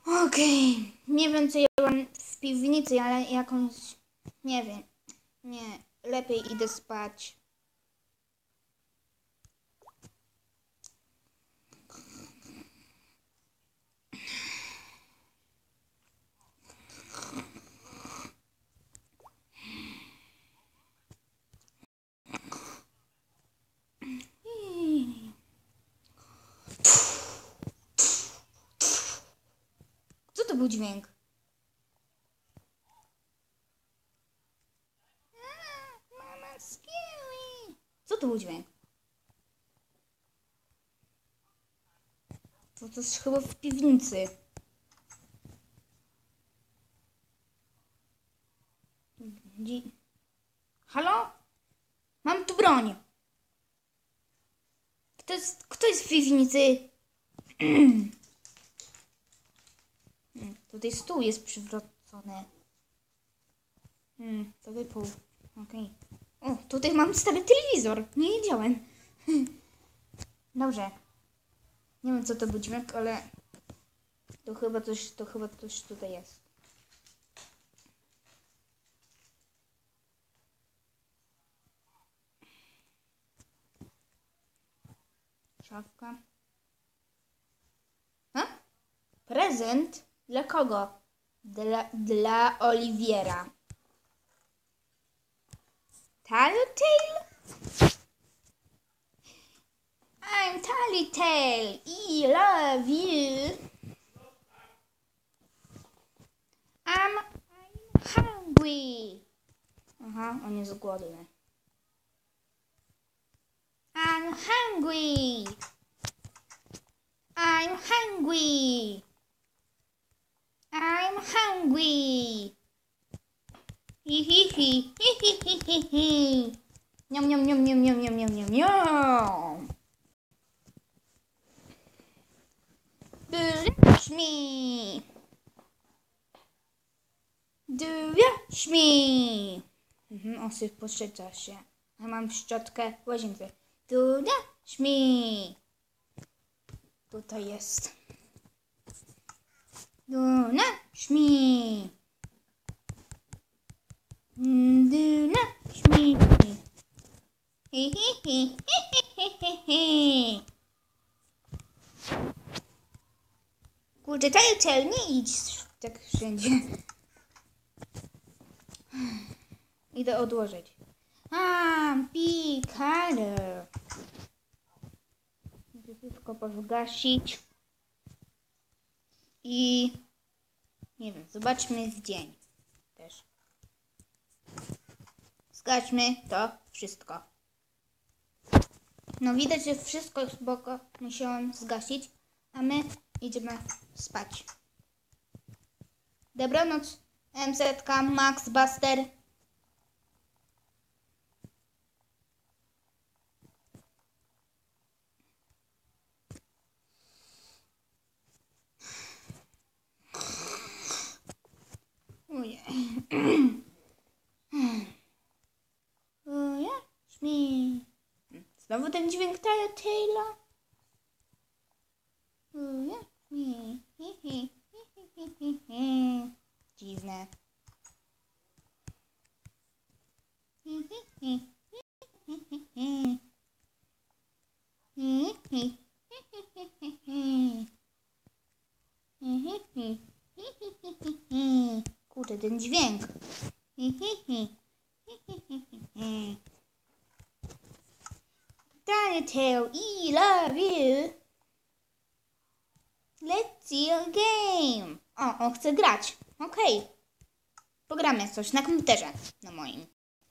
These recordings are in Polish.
Okej. Nie wiem, co ja mam w piwnicy, ale jakąś... Nie wiem. Nie. Lepiej idę spać. Co to był dźwięk? Mama scary. Co to był dźwięk? To jest chyba w piwnicy. Halo? Mam tu broń. Kto jest w piwnicy? Tutaj stół jest przywrócony. To wypół. Okej. O, tutaj mam stary telewizor. Nie wiedziałem. Dobrze. Nie wiem, co to był dźwięk, ale to chyba coś tutaj jest. Szafka. A? Prezent? Dla kogo? Dla Oliwiera. Tattletale? I'm Tattletale. I love you. I'm hungry. Aha, on jest głodny. I'm hungry. I'm hungry. I'm hungry. Hi hi hi hi hi hi hi hi. Niam niam niam niam niam niam niam niam niam. Duraś mi. Duraś mi. Osyp poszczeca się. Ja mam szczotkę w łazience. Duraś mi. Tutaj jest. Duraś mi. Duraś mi. Hi hi hi hi hi hi hi. Kurde, Tattletale, nie idź tak wszędzie. Idę odłożyć. Pikader. Szybko pozgasić. I nie wiem, zobaczmy w dzień też. Zgaśmy to wszystko. No widać, że wszystko z boku musiałam zgasić, a my idziemy spać. Dobranoc, MZ, Max, Buster. Ojej. Ojej. Znowu ten dźwięk Tattletale'a. Dziwne. Kurde, ten dźwięk. Tattletale, I love you. Let's see a game. O, on chce grać. Okej. Pogramy coś na komputerze. Na moim.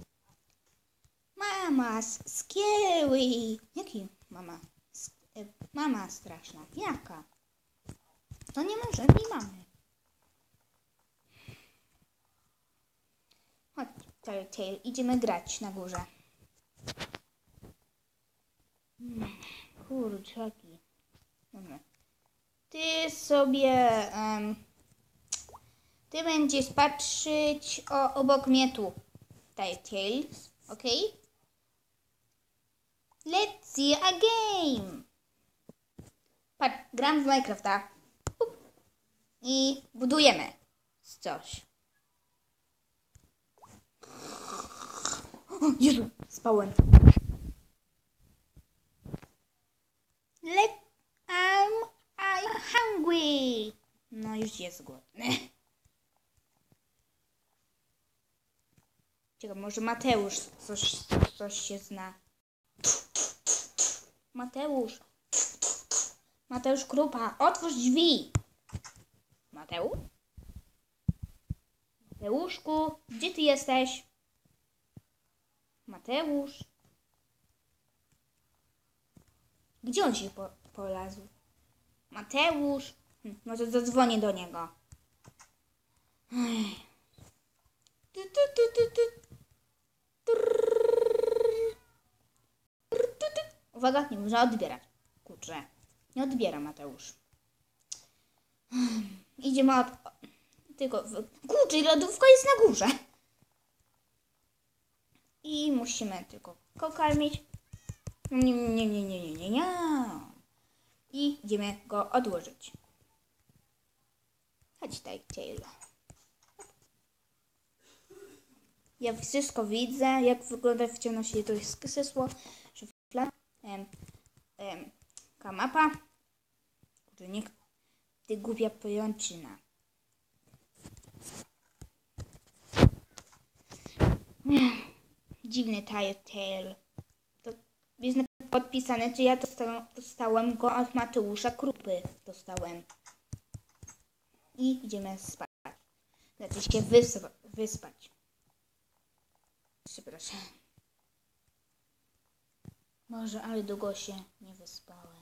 Mama's scary. Jaki mama? Mama straszna. Jaka? To nie ma żadnej mamy. Chodź, Tattletale, idziemy grać na górze. Kurczaki. Dobra. Ty sobie... ty będziesz patrzeć obok mnie tu. Tattletale, ok? Let's see a game. Patrz, gram w Minecrafta. I budujemy coś. O, Jezu, spałem. I'm hungry. No już jest głodny. Czekaj, może Mateusz coś się zna. Mateusz. Mateusz Krupa, otwórz drzwi. Mateuszku, gdzie ty jesteś? Mateusz. Gdzie on się polazł? Mateusz. Może zadzwonię do niego. Uwaga, nie można odbierać. Kurczę, nie odbiera Mateusz. Idziemy tylko... Kurczę, lodówka jest na górze. I musimy tylko go karmić. Nie. I idziemy go odłożyć. Chodź tutaj, Tail. Ja wszystko widzę, jak wygląda w ciemności. To jest krzesło, szufla, kanapa. Kurczę, nie... Ty głupia pajączyna. Dziwny Tail. To jest podpisane, czy ja dostałem go od Mateusza Krupy. Dostałem. I idziemy spać. Znaczy się wyspać. Przepraszam. Może, ale długo się nie wyspałem.